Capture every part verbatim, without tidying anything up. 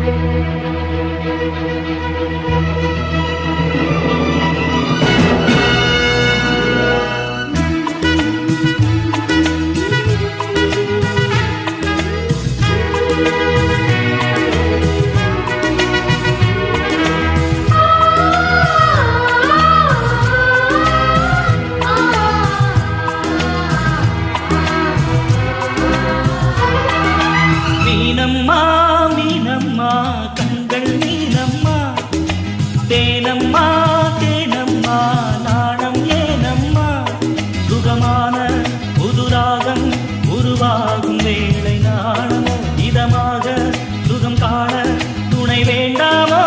மீனம்மா மீனம்மா கண்கள் மீனம்மா தேனம்மா தேனம்மா நாணம் ஏனம்மா சுகமான புதுராகம் உருவாகும் வேளை நாணமோ இதமாக சுகம் காண துணை வேண்டாமோ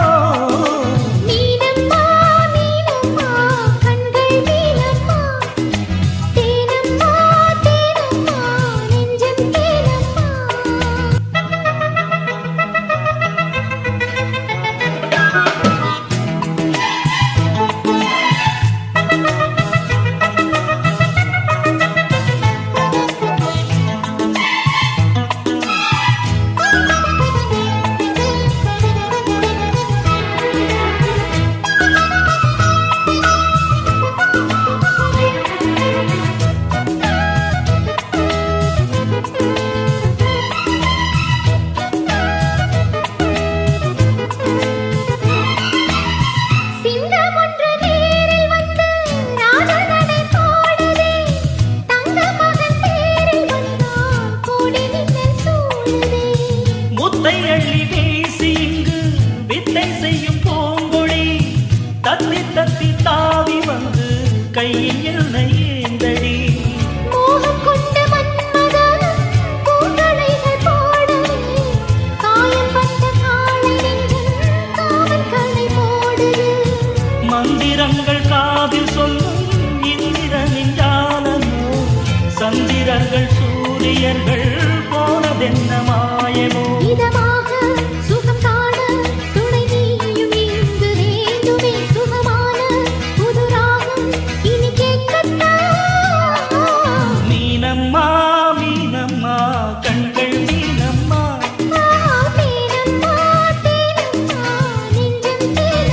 அள்ளி வீசி இங்கு வித்தை செய்யும் பூங்கொடி தத்தி தத்தி தாவி வந்து கையில் என்னை ஏந்தடி மோகம் கொண்ட மன்மதனும் பூங்களைகள் போடவே காயம்பட்ட காளை நெஞ்சில் காவல் களை போடுது மந்திரங்கள் காதில் சொல்லும் இந்திரனின் ஜாலமோ சந்திரர்கள் சூரியர்கள் போனதென்ன மாயமோ இதமாக சுகம் காண துணை நீயும் இங்கு வேண்டுமே சுகமான புதுராகம் இனி கேட்கத்தான் மீனம்மா மீனம்மா கண்கள் மீனம்மா தேனம்மா தேனம்மா நெஞ்சம்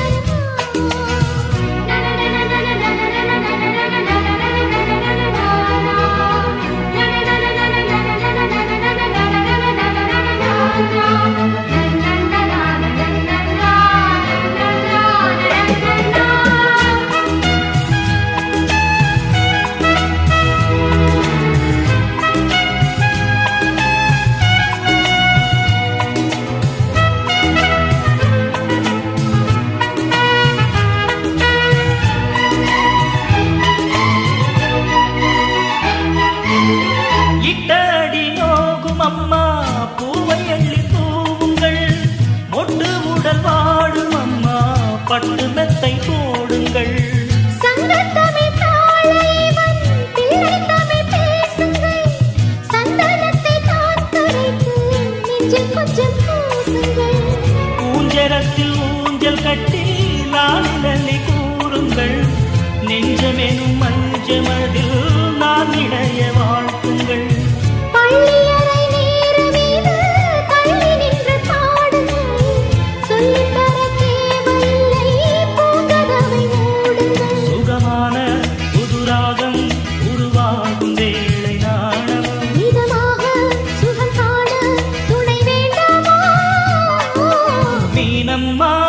இட்டடி நோகும் அம்மா பூவை அள்ளி தூவுங்கள் மொட்டு உடல் வாடும் அம்மா பட்டு மெத்தை போடுங்கள் சங்கத்தமிழ் தாளைவன் பிள்ளை தமிழ் பேசுங்கள் சந்தனத்தை தான் கரைத்து நெஞ்சில் கொஞ்சம் பூசுங்கள் ஊஞ்சரத்தில் ஊஞ்சல் கட்டி லாலிலி கூறுங்கள் நெஞ்சமெனும் மஞ்சமதில் நான் இடைய வாழ்த்துங்கள் பள்ளியறை நேர மீது தள்ளி நின்று பாடுங்கள் சொல்லித்தர தேவையில்லை பூங்கதவை மூடுங்கள் சுகமான புதுராகம் உருவாகும் வேளை நாணம் இதமாக சுகம் காண துணை வேண்டாமா மீனம்மா